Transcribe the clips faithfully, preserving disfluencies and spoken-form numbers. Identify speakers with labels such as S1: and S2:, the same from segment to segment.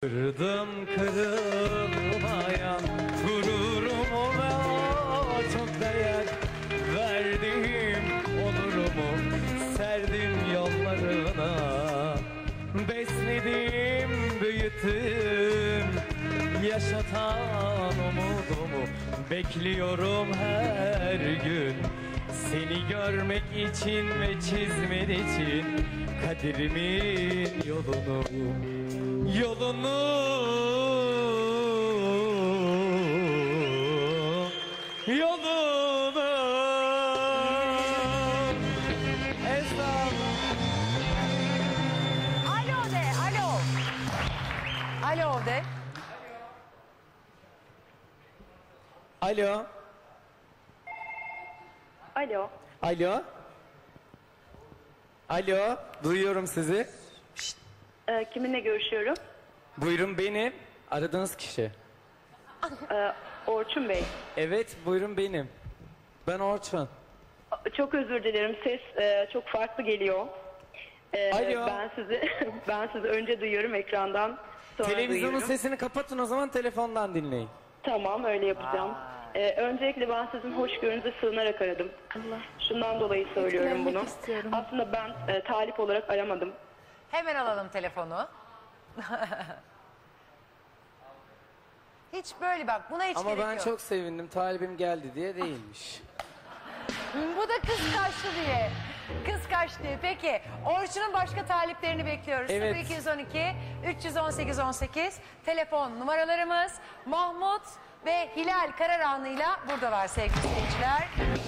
S1: Kırdım kırılmayan gururumu ve o çok değer verdiğim onurumu serdim yollarına. Besledim, büyüttüm, yaşatan umudumu. Bekliyorum her gün seni görmek için ve çizmek için kaderimin yolunu. Yolunu, yolunu. Esam.
S2: Alo de, alo. Alo de.
S1: Alo.
S3: Alo.
S1: Alo. Alo. Duyuyorum sizi.
S3: Ee, kiminle görüşüyorum?
S1: Buyurun benim. Aradığınız kişi.
S3: Ee, Orçun Bey.
S1: Evet buyurun benim. Ben Orçun.
S3: Çok özür dilerim. Ses e, çok farklı geliyor. Ee,
S1: Alo.
S3: Ben sizi ben sizi önce duyuyorum ekrandan. Sonra
S1: Televizyonun
S3: duyuyorum.
S1: sesini kapatın o zaman telefondan dinleyin.
S3: Tamam öyle yapacağım. Ee, öncelikle ben sizin hoşgörünüze sığınarak aradım. Allah. Şundan dolayı söylüyorum bunu.
S4: istiyorum.
S3: Aslında ben e, talip olarak aramadım.
S2: Hemen alalım telefonu. Hiç böyle bak, buna hiç
S1: Ama
S2: gerek
S1: ben
S2: yok.
S1: çok sevindim talibim geldi diye değilmiş.
S2: Bu da kıskançlı diye. Kıskanç diye. Peki Orçun'un başka taliplerini bekliyoruz.
S1: Evet.
S2: sıfır iki yüz on iki üç yüz on sekiz on sekiz telefon numaralarımız. Mahmut ve Hilal Kararanlı'yla buradalar sevgili seyirciler.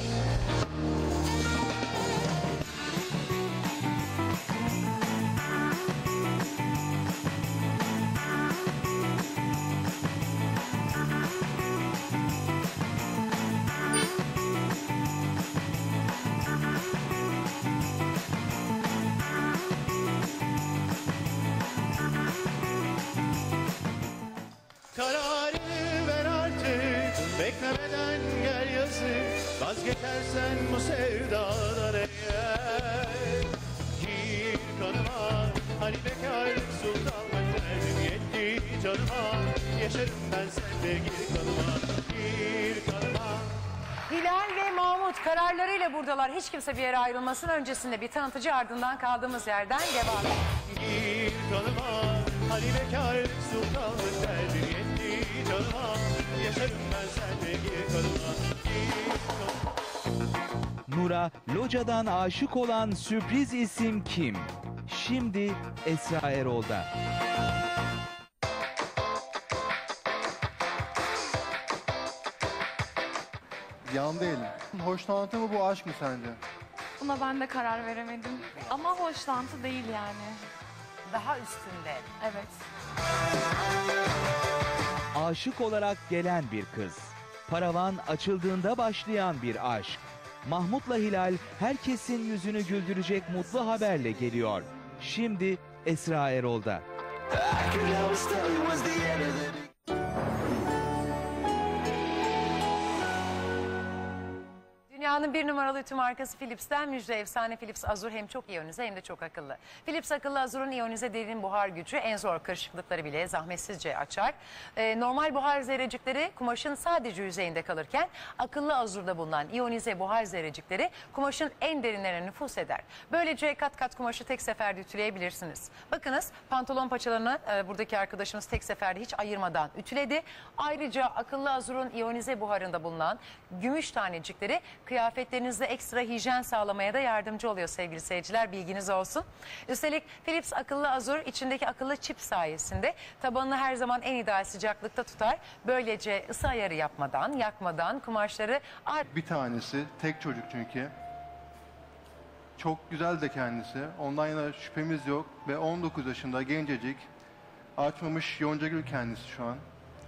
S5: Kararını ver artık, beklemeden gel yazık. Vazgeçersen bu sevdadan eğer. Gir kanıma, hani bekarlık sultanlık derdim yetti canıma. Yaşarım ben sen de gir kanıma, gir kanıma.
S2: Hilal ve Mahmut kararlarıyla buradalar. Hiç kimse bir yere ayrılmasın. Öncesinde bir tanıtıcı, ardından kaldığımız yerden devam edelim.
S5: Gir kanıma, hani bekarlık sultanlık derdim yetti canıma. Yaşarım ben sen de gir kanıma, gir kanıma.
S6: Nur'a locadan aşık olan sürpriz isim kim? Şimdi Esra Erol'da.
S7: Yan değilim. Hoşlantı mı bu aşk mı sence?
S4: Buna ben de karar veremedim. Ama hoşlantı değil yani.
S2: Daha üstünde.
S4: Evet.
S6: Aşık olarak gelen bir kız. Paravan açıldığında başlayan bir aşk. Mahmut'la Hilal herkesin yüzünü güldürecek mutlu haberle geliyor. Şimdi Esra Erol'da.
S2: Dünyanın bir numaralı ütü markası Philips'ten müjde. Efsane Philips Azur hem çok iyonize hem de çok akıllı. Philips akıllı Azur'un iyonize derin buhar gücü en zor kırışıklıkları bile zahmetsizce açar. Ee, normal buhar zerrecikleri kumaşın sadece yüzeyinde kalırken akıllı Azur'da bulunan iyonize buhar zerrecikleri kumaşın en derinlerine nüfuz eder. Böylece kat kat kumaşı tek seferde ütüleyebilirsiniz. Bakınız pantolon paçalarını e, buradaki arkadaşımız tek seferde hiç ayırmadan ütüledi. Ayrıca akıllı Azur'un iyonize buharında bulunan gümüş tanecikleri kıyafetlerinizde ekstra hijyen sağlamaya da yardımcı oluyor sevgili seyirciler, bilginiz olsun. Üstelik Philips akıllı Azur içindeki akıllı çip sayesinde tabanını her zaman en ideal sıcaklıkta tutar. Böylece ısı ayarı yapmadan, yakmadan kumaşları...
S7: Bir tanesi tek çocuk çünkü. Çok güzel de kendisi. Ondan yana şüphemiz yok. Ve on dokuz yaşında gencecik. Açmamış yoncagül kendisi şu an.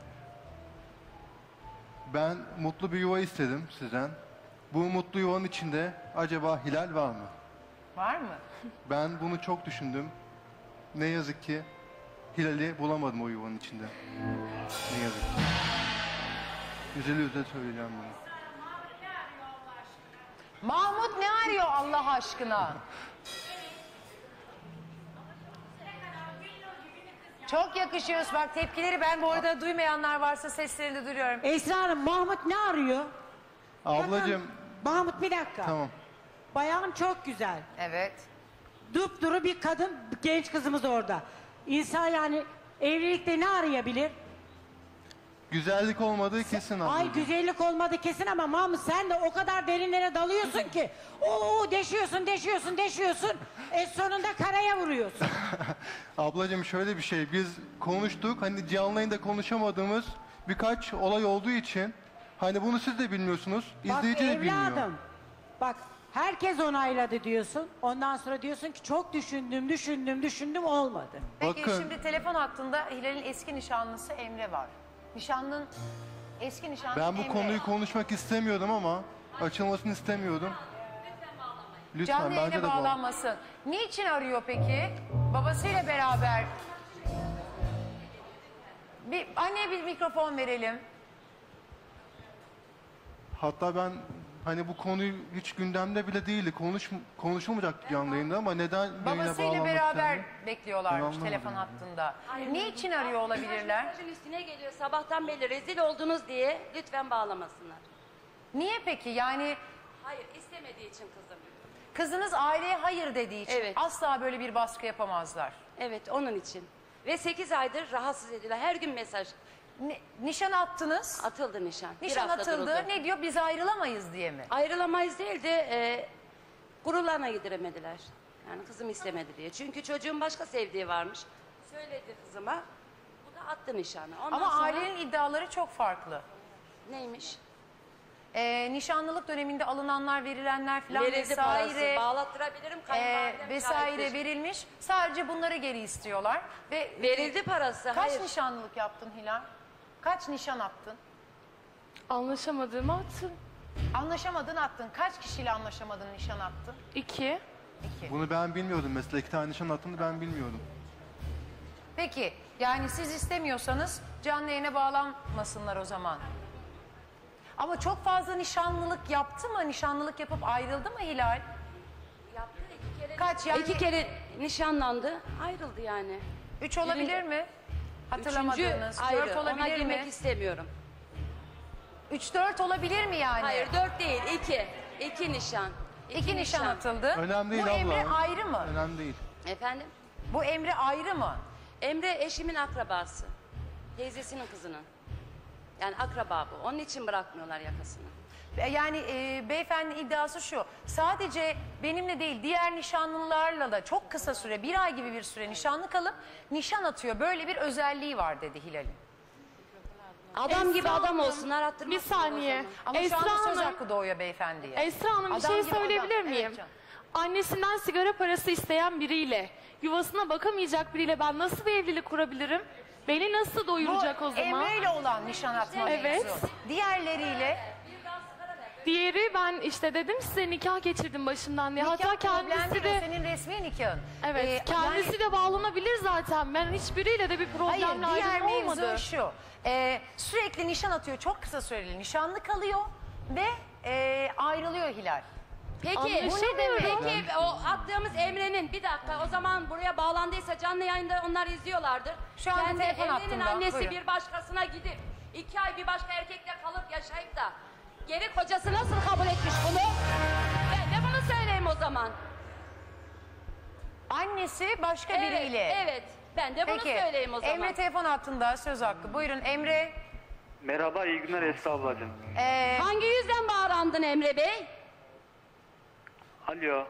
S7: Ben mutlu bir yuva istedim sizden. Bu mutlu yuvanın içinde acaba Hilal var mı?
S2: Var mı?
S7: Ben bunu çok düşündüm. Ne yazık ki Hilal'i bulamadım o yuvanın içinde. Ne yazık ki. Üzüle üzüle söyleyeceğim bunu.
S2: Mahmut ne arıyor Allah aşkına? Çok yakışıyoruz. Bak tepkileri ben bu arada duymayanlar varsa seslerini de duyuyorum.
S8: Esra Hanım, Mahmut ne arıyor?
S7: Ablacığım
S8: Bakın, Mahmut bir dakika.
S7: tamam.
S8: Bayan çok güzel.
S2: Evet.
S8: Dupduru bir kadın, genç kızımız orada. İnsan yani evlilikte ne arayabilir?
S7: Güzellik olmadığı kesin ablacığım.
S8: Ay güzellik olmadı kesin ama Mahmut sen de o kadar derinlere dalıyorsun ki. Oo deşiyorsun, deşiyorsun, deşiyorsun. E sonunda karaya vuruyorsun.
S7: Ablacığım şöyle bir şey, biz konuştuk, hani canlı yayında konuşamadığımız birkaç olay olduğu için, hani bunu siz de bilmiyorsunuz,
S8: Bak
S7: izleyici de bilmiyor.
S8: evladım, bak herkes onayladı diyorsun. Ondan sonra diyorsun ki çok düşündüm, düşündüm, düşündüm olmadı.
S2: Peki
S7: Bakın.
S2: şimdi telefon hattında Hilal'in eski nişanlısı Emre var. Nişanlının eski nişanlısı
S7: Ben bu
S2: Emre.
S7: konuyu konuşmak istemiyordum ama açılmasını istemiyordum. Lütfen
S2: Canlı
S7: bence
S2: yayına
S7: de bağlan.
S2: bağlanmasın. Niçin arıyor peki? Babasıyla beraber. Bir anneye bir mikrofon verelim.
S7: Hatta ben hani bu konuyu hiç gündemde bile değildi. Konuş, konuşulmayacaktı canlı yayında ama neden yayına
S2: Babasıyla
S7: bağlanmak
S2: beraber
S7: istendi?
S2: bekliyorlarmış
S7: anlamadım
S2: telefon
S7: yani.
S2: hattında. Niçin arıyor olabilirler?
S9: Mesajın üstüne geliyor. Sabahtan beri rezil oldunuz diye lütfen bağlamasınlar.
S2: Niye peki? Yani
S9: Hayır, istemediği için kızım.
S2: kızınız aileye hayır dediği için
S9: Evet.
S2: asla böyle bir baskı yapamazlar.
S9: Evet, onun için. Ve sekiz aydır rahatsız ediyorlar. Her gün mesaj
S2: Ni- nişan attınız.
S9: atıldı nişan. Bir
S2: Nişan
S9: hafta
S2: atıldı.
S9: duruldu.
S2: Ne diyor? Biz ayrılamayız diye mi?
S9: Ayrılamayız değil de e, gururlarına gidiremediler. Yani kızım istemedi diye. Çünkü çocuğun başka sevdiği varmış. Söyledi kızıma. Bu da attı nişanı. Ondan
S2: Ama
S9: sonra
S2: ailenin iddiaları çok farklı.
S9: neymiş?
S2: Ee, nişanlılık döneminde alınanlar, verilenler falan
S9: Verildi
S2: vesaire,
S9: parası. Bağlattırabilirim.
S2: e,
S9: Kayınvalidem
S2: vesaire
S9: şahittir.
S2: verilmiş. Sadece bunları geri istiyorlar. Ve
S9: Verildi parası.
S2: Kaç
S9: hayır.
S2: nişanlılık yaptın Hilal? Kaç nişan attın?
S4: Anlaşamadığımı attım.
S2: Anlaşamadın attın. Kaç kişiyle anlaşamadın nişan attın?
S4: İki.
S2: İki.
S7: Bunu ben bilmiyordum mesela. iki tane nişan attığını ben bilmiyordum.
S2: Peki yani siz istemiyorsanız canlı yayına bağlanmasınlar o zaman. Ama çok fazla nişanlılık yaptı mı? Nişanlılık yapıp ayrıldı mı Hilal?
S9: Yaptı iki kere.
S2: Kaç yani?
S9: İki kere nişanlandı. Ayrıldı yani.
S2: Üç olabilir
S9: Birinci-
S2: mi?
S9: Üçüncü
S2: Hatırlamadığınız.
S9: ayrı.
S2: Dört
S9: Ona
S2: olabilir
S9: girmek
S2: mi?
S9: istemiyorum.
S2: Üç dört olabilir mi yani?
S9: Hayır dört değil iki. İki nişan.
S2: İki nişan atıldı.
S7: Önemli değil
S2: Bu
S7: abla.
S2: Emre ayrı mı?
S7: Önemli değil.
S9: Efendim?
S2: Bu Emre ayrı mı?
S9: Emre eşimin akrabası. Teyzesinin kızının. Yani akraba bu. Onun için bırakmıyorlar yakasını.
S2: E, Yani e, beyefendi iddiası şu. Sadece benimle değil diğer nişanlılarla da çok kısa süre bir ay gibi bir süre nişanlı kalıp nişan atıyor. Böyle bir özelliği var dedi Hilal'in.
S9: Adam gibi
S4: Esra
S9: adam
S4: Hanım,
S9: olsunlar attırmasınlar
S4: bir saniye.
S9: o zaman.
S2: Ama
S4: Esra
S2: şu anda söz
S4: Hanım-
S2: hakkı doğuyor beyefendiye.
S4: Esra Hanım bir
S2: Adam
S4: şey
S2: gibi adam.
S4: söyleyebilir
S2: Evet
S4: miyim?
S2: canım.
S4: Annesinden sigara parası isteyen biriyle, yuvasına bakamayacak biriyle ben nasıl bir evlilik kurabilirim? Beni nasıl doyuracak
S2: Bu
S4: o zaman?
S2: Emre ile olan nişan atma
S4: Evet.
S2: mevzu. Diğerleriyle
S4: Diğeri ben işte dedim size nikah geçirdim başımdan diye. Hatta
S2: nikah problem
S4: kendisi
S2: değil, o
S4: de
S2: senin resmi nikahın.
S4: evet
S2: Ee,
S4: kendisi
S2: yani-
S4: de bağlanabilir zaten. Ben hiçbiriyle de bir
S2: Hayır,
S4: problemle
S2: diğer
S4: ayrılma
S2: mevzu
S4: olmadı.
S2: şu. Ee, sürekli nişan atıyor, çok kısa süreli nişanlı kalıyor ve e, ayrılıyor Hilal.
S9: Peki bu ne
S4: Anlaşamıyorum.
S9: demek? Peki o attığımız Emre'nin bir dakika o zaman buraya bağlandıysa canlı yayında onlar izliyorlardır.
S2: Şu anda
S9: Kendi
S2: telefon
S9: Emre'nin
S2: hattında,
S9: annesi
S2: buyurun.
S9: bir başkasına gidip iki ay bir başka erkekle kalıp yaşayıp da geri kocası nasıl kabul etmiş bunu? Ben de bunu söyleyeyim o zaman.
S2: Annesi başka
S9: Evet,
S2: biriyle.
S9: evet. Ben de bunu
S2: Peki,
S9: söyleyeyim o zaman.
S2: Emre telefon hattında söz hakkı. Buyurun Emre.
S10: Merhaba, iyi günler Esra ablacığım.
S2: Ee,
S9: Hangi yüzden bağrandın Emre Bey?
S10: Alo.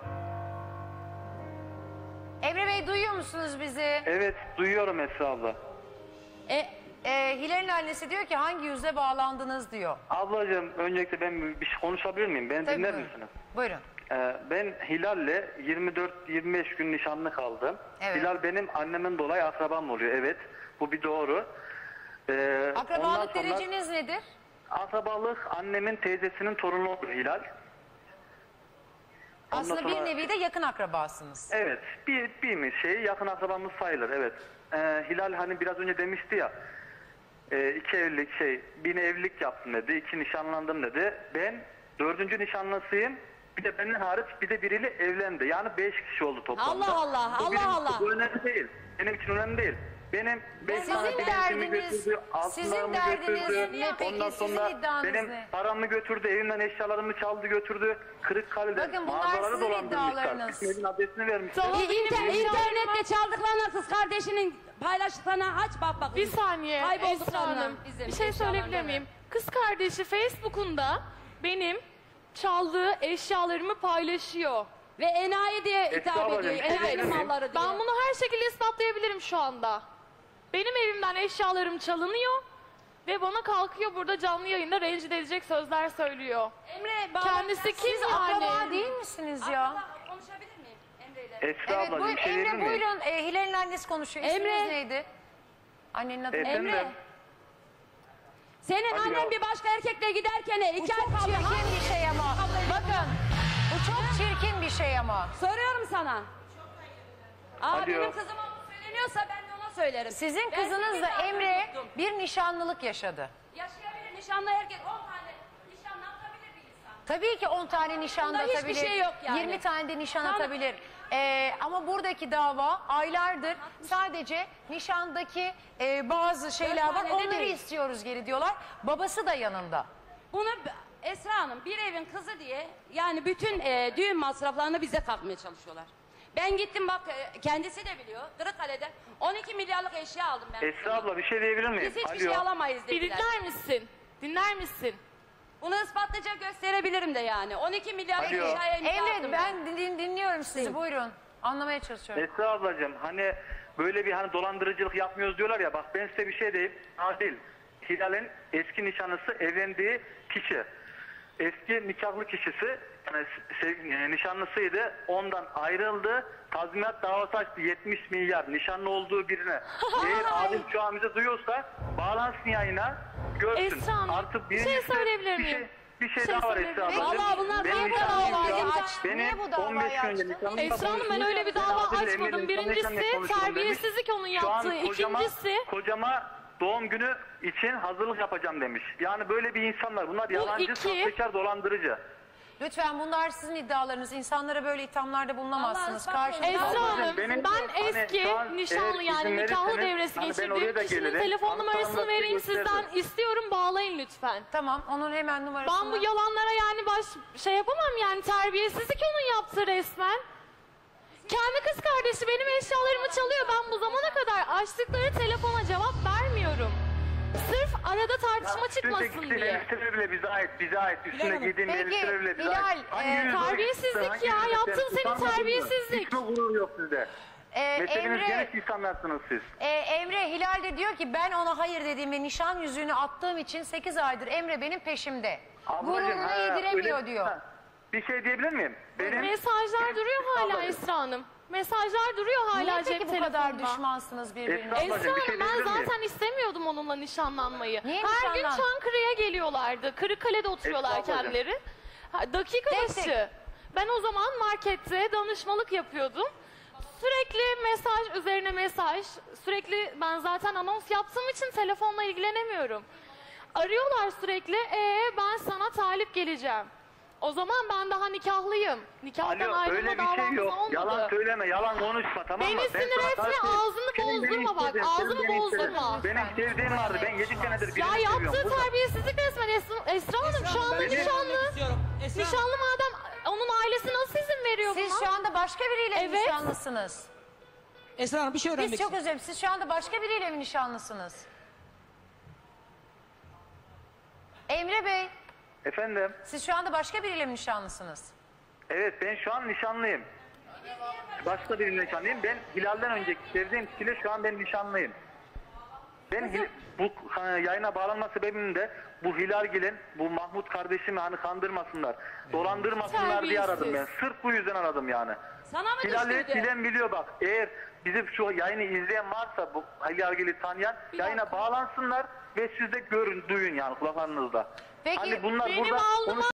S2: Emre Bey duyuyor musunuz bizi?
S10: Evet, duyuyorum Esra abla.
S9: E,
S2: Ee, Hilal'in annesi diyor ki hangi yüzle bağlandınız diyor.
S10: Ablacığım, öncelikle ben bir şey konuşabilir miyim? Beni
S2: Tabii,
S10: dinler
S2: buyurun.
S10: misiniz?
S2: Buyurun.
S10: Ee, ben Hilal'le yirmi dört yirmi beş gün nişanlı kaldım.
S2: Evet.
S10: Hilal benim annemin dolayı akrabam oluyor, evet. Bu bir doğru. Ee, ondan
S2: Akrabalık
S10: sonra-
S2: dereceniz nedir?
S10: Akrabalık annemin teyzesinin torunu oluyor Hilal. Ondan
S2: Aslında
S10: sonra-
S2: bir nevi de yakın akrabasınız.
S10: Evet, bir, bir şey yakın akrabamız sayılır, evet. Ee, Hilal hani biraz önce demişti ya, e, iki evlilik şey, bir evlilik yaptım dedi, iki nişanlandım dedi. Ben dördüncü nişanlısıyım, bir de benden hariç bir de biriyle evlendi. Yani beş kişi oldu toplamda.
S9: Allah Allah,
S10: Bu
S9: Allah
S10: benim-
S9: Allah.
S10: Bu önemli değil, benim için önemli değil. Benim beş
S2: Sizin
S10: tane bileziğimi
S2: derdiniz-
S10: götürdü,
S2: sizin
S10: altınlarımı
S2: derdiniz
S10: götürdü.
S2: ne peki?
S10: Ondan
S2: Sizin
S10: sonra
S2: iddianız
S10: benim
S2: ne?
S10: paramı götürdü, evimden eşyalarımı çaldı götürdü. Kırıkkale'den
S2: Bakın bunlar
S10: mağazaları
S2: sizin
S10: dolandırmışlar.
S2: iddialarınız.
S10: Bizim evin adresini vermişler.
S4: Tamam.
S9: İnter,
S4: Benim
S9: internette çaldıklarına kız kardeşinin paylaştıklarına aç bak bakayım.
S4: Bir saniye Esra
S9: Kaybolduklarına
S4: Hanım.
S9: bizim
S4: Bir şey
S9: eşyalarına
S4: söyleyebilir
S9: ver.
S4: miyim? Kız kardeşi Facebook'unda benim çaldığı eşyalarımı paylaşıyor.
S9: Ve enayi diye
S10: Esra
S9: hitap
S10: ablacığım,
S9: ediyor.
S10: bir şey
S9: Enayi
S10: diyebilir miyim?
S9: malları diye.
S4: Ben bunu her şekilde ispatlayabilirim şu anda. Benim evimden eşyalarım çalınıyor ve bana kalkıyor burada canlı yayında rencide edecek sözler söylüyor.
S9: Emre bağlı-
S4: Kendisi kim
S2: Siz
S4: yani?
S2: akraba değil misiniz ya?
S9: Abla, konuşabilir miyim Emre ile?
S10: Esra
S2: Evet
S10: ablacığım
S2: buyur,
S10: bir şey diyebilir
S2: Emre
S10: miyim?
S2: buyurun. E, Hilal'in annesi konuşuyor. İsminiz
S9: Emre.
S2: neydi? Annenin adı
S10: Efendim?
S9: Emre. Senin
S10: Hadi
S9: annen
S10: ya.
S9: bir başka erkekle giderken
S2: Bu
S9: iki ay
S2: çok
S9: kaldı.
S2: çirkin bir şey ama. Bakın bu çok çirkin bir şey ama.
S9: Soruyorum sana. Aa,
S10: Hadi
S9: benim
S10: ya.
S9: kızıma bu söyleniyorsa ben de ona söylerim.
S2: Sizin
S9: Ben
S2: kızınız
S9: sekiz
S2: da
S9: aydır
S2: Emre
S9: tuttum.
S2: bir nişanlılık yaşadı.
S9: Yaşayabilir nişanlı herkes on tane nişanlı atabilir bir insan.
S2: Tabii ki on tane nişan da
S9: Bunda hiçbir
S2: atabilir.
S9: şey yok yani.
S2: yirmi tane de nişan
S9: Tamam.
S2: atabilir. Ee, ama buradaki dava aylardır sadece nişandaki e, bazı şeyler var.
S9: tane de
S2: Onları
S9: değil.
S2: istiyoruz geri diyorlar. Babası da yanında.
S9: Bunu b- Esra Hanım bir evin kızı diye yani bütün e, düğün masraflarını bize kalkmaya çalışıyorlar. Ben gittim bak e, kendisi de biliyor Kırıkkale'de on iki milyarlık eşya aldım ben.
S10: Esra abla bir şey diyebilir miyim?
S9: Biz hiçbir
S10: Alo.
S9: şey alamayız
S4: Bir
S9: dediler.
S4: dinler misin? Dinler misin?
S9: Bunu ispatlayacak gösterebilirim de yani. on iki milyarlık
S10: Alo.
S9: eşyaya imza
S2: Emre
S9: attım
S2: ben din- dinliyorum sizi buyurun. Anlamaya çalışıyorum.
S10: Esra ablacığım hani böyle bir hani dolandırıcılık yapmıyoruz diyorlar ya, bak ben size bir şey diyeyim. Adil, Hilal'in eski nişanlısı evlendiği kişi. Eski nikahlı kişisi yani sev- nişanlısıydı, ondan ayrıldı. Tazminat davası açtı yetmiş milyar nişanlı olduğu birine. Eğer Adil şu an bizi duyuyorsa bağlansın yayına görsün.
S4: Esra Hanım,
S10: Artık
S4: bir şey
S10: birincisi
S4: söyleyebilir
S10: bir
S4: miyim?
S10: şey, bir şey
S4: Bir şey
S10: daha var
S4: söyleyebilir
S10: Esra
S4: miyim?
S10: ablacığım.
S9: Vallahi bunlar
S10: Benim
S9: niye bu
S10: nişanlım
S9: davayı
S10: yok.
S9: açtı?
S10: Benim
S2: Niye bu davayı
S10: on beş gün önce
S2: açtı?
S10: nişanlımla
S4: Esra Hanım ben
S10: konuştum.
S4: öyle bir dava
S10: Adil'le
S4: açmadım.
S10: Emre'yle
S4: Birincisi
S10: konuşalım demiş.
S4: terbiyesizlik onun
S10: Şu an
S4: yaptığı.
S10: kocama-
S4: İkincisi
S10: Kocama doğum günü için hazırlık yapacağım demiş. Yani böyle bir insanlar. Bunlar yalancı,
S4: iki-
S10: sahtekar, dolandırıcı.
S2: Lütfen bunlar sizin iddialarınız. İnsanlara böyle ithamlarda bulunamazsınız.
S9: Vallahi
S2: Karşınızda
S4: Esra
S10: Ablacığım,
S4: Hanım
S10: benim-
S4: ben
S10: hani
S4: eski
S10: şu an
S4: nişanlı
S10: eğer
S4: yani
S10: izin
S4: nikahlı
S10: verirseniz,
S4: devresi
S10: hani ben oraya
S4: geçirdiğim
S10: da
S4: kişinin
S10: gelirim.
S4: telefon
S10: Tanıtlarımı
S4: numarasını
S10: da
S4: vereyim
S10: gösteririm.
S4: sizden. İstiyorum bağlayın lütfen.
S2: Tamam onun hemen numarasını.
S4: Ben bu yalanlara yani baş şey yapamam yani terbiyesizlik onun yaptığı resmen. Kendi kız kardeşi benim eşyalarımı çalıyor. Ben bu zamana kadar açtıkları telefona cevap vermiyorum. Sırf arada tartışma çıkmasın
S10: Üstündeki
S4: diye.
S10: elbiseler bile bize ait, bize ait. Üstüne giydiğim
S2: Peki,
S10: elbiseler bile bize
S2: Hilal,
S10: ait. Hangi
S2: e,
S10: yüzde o
S4: terbiyesizlik
S10: ikisi, hangi
S4: ya,
S10: yüzde
S4: yaptın
S10: sen
S4: senin
S10: utanmadın mı?
S4: terbiyesizlik.
S10: Hiç mi gurur yok sizde?
S2: Ee,
S10: Meseleniz
S2: Emre,
S10: geniş insanlarsınız siz.
S2: e, Emre Hilal de diyor ki ben ona hayır dediğimde nişan yüzüğünü attığım için sekiz aydır Emre benim peşimde.
S10: Ablacığım,
S2: Gururunu
S10: ha,
S2: yediremiyor
S10: öyle-
S2: diyor.
S10: ha, Bir şey diyebilir miyim? Benim,
S4: Mesajlar
S10: benim-
S4: duruyor hala
S10: Ablacığım,
S4: Esra Hanım. Mesajlar duruyor hala
S2: Niye
S4: cep
S2: peki bu
S4: telefonunda.
S2: kadar düşmansınız birbirine?
S10: Esra-
S4: Esra
S10: Ablacığım, bir
S4: Hanım
S10: şey
S4: ben
S10: diyebilir miyim?
S4: zaten istemiyordum onunla nişanlanmayı.
S2: Niye
S4: Her gün
S2: nişanlan-
S4: Çankırı'ya geliyorlardı. Kırıkkale'de oturuyorlar
S10: Esra ablacığım.
S4: kendileri. Ha, dakika
S2: Tek
S4: başı.
S2: tek.
S4: Ben o zaman markette danışmalık yapıyordum. Sürekli mesaj üzerine mesaj. Sürekli ben zaten anons yaptığım için telefonla ilgilenemiyorum. Arıyorlar sürekli. Ee ben sana talip geleceğim. O zaman ben daha nikahlıyım. Nikahtan
S10: Alo
S4: ayrılma
S10: öyle bir
S4: davamız
S10: şey yok.
S4: olmadı.
S10: Yalan söyleme, yalan konuşma, tamam mı?
S4: Beni
S10: Ben
S4: sinir
S10: sana
S4: etme,
S10: karşı-
S4: ağzını
S10: Senin beni
S4: bozdurma bak,
S10: istedin,
S4: ağzını
S10: sen beni istedin.
S4: bozdurma.
S10: Benim sevdiğim vardı, ben yedi senedir birini
S4: Ya
S10: seviyorum.
S4: yaptığı
S10: Burada-
S4: terbiyesizlik resmen Esra, Esra Hanım şu anda
S10: Benim-
S4: nişanlı. Nişanlı madem onun ailesi nasıl izin veriyor
S2: Siz
S4: buna?
S2: şu anda başka biriyle mi
S4: Evet.
S2: nişanlısınız?
S11: Esra Hanım bir şey öğrenmek
S2: Biz çok
S11: istiyorum.
S2: özür dilerim. Siz şu anda başka biriyle mi nişanlısınız? Emre Bey,
S10: Efendim?
S2: siz şu anda başka biriyle mi nişanlısınız?
S10: Evet, ben şu an nişanlıyım. Başka birinin nişanlıyım. Ben Hilal'den önceki sevdiğim kişiyle şu an ben nişanlıyım. Ben Hil- bu ha, yayına bağlanma sebebim de bu Hilalgil'in, bu Mahmut kardeşimi hani kandırmasınlar, dolandırmasınlar diye aradım ben. Sırf bu yüzden aradım yani.
S9: Sana mı
S10: Hilal'i
S9: düştüydü?
S10: bilen biliyor bak. Eğer bizim şu yayını izleyen varsa bu Hilalgil'i tanıyan yayına bağlansınlar ve siz de görün, duyun yani kulaklarınızda.
S2: Peki,
S10: hani bunlar
S4: benim
S10: burada
S4: alnıma